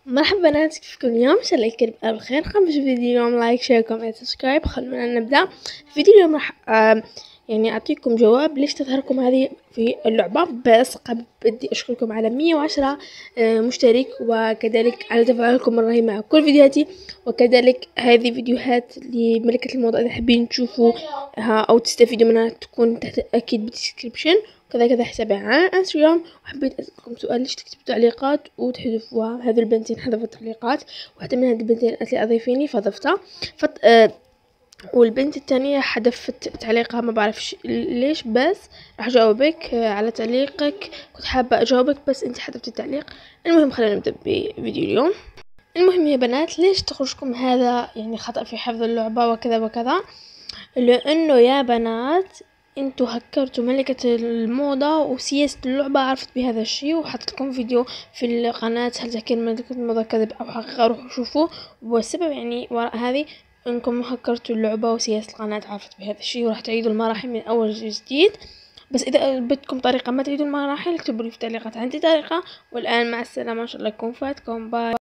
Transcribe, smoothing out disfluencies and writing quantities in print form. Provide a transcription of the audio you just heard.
مرحبا بنات، كيفكم اليوم؟ ان شاء الله الكل بخير. قبل فيديو اليوم لايك شير كومنت سبسكرايب. خلونا نبدا. فيديو اليوم راح يعني اعطيكم جواب ليش تظهركم هذه في اللعبه. بس قبل بدي اشكركم على 110 مشترك، وكذلك على تفاعلكم الرهيب مع كل فيديوهاتي، وكذلك هذه فيديوهات لملكة الموضة اذا حابين تشوفوها او تستفيدوا منها تكون تحت اكيد بالديسكريبشن. كذا حسابي على انستغرام. وحبيت اسالكم سؤال، ليش تكتبوا تعليقات وتحذفوها؟ هذو البنتين حذفوا التعليقات، واحده من هذه البنتين قالت لي اضيفيني فضفتها والبنت التانية حذفت تعليقها، ما بعرفش ليش. بس راح اجاوبك على تعليقك، كنت حابه اجاوبك بس انت حذفتي التعليق. المهم خلينا نبدا بفيديو اليوم. المهم يا بنات، ليش تخرجكم هذا يعني خطأ في حفظ اللعبة وكذا وكذا؟ لانه يا بنات انتو هكرتوا ملكة الموضة وسياسة اللعبة عرفت بهذا الشيء، وحطت لكم فيديو في القناة هل تهكر ملكة الموضة كذب او حقيقة، روحوا شوفوا. والسبب يعني وراء هذه انكم هكرتوا اللعبة وسياسة القناة عرفت بهذا الشيء، وراح تعيدوا المراحل من اول جديد. بس اذا بدكم طريقة ما تعيدوا المراحل اكتبوا لي في التعليقات، عندي طريقة. والان مع السلامة، ان شاء الله يكون فاتكم. باي.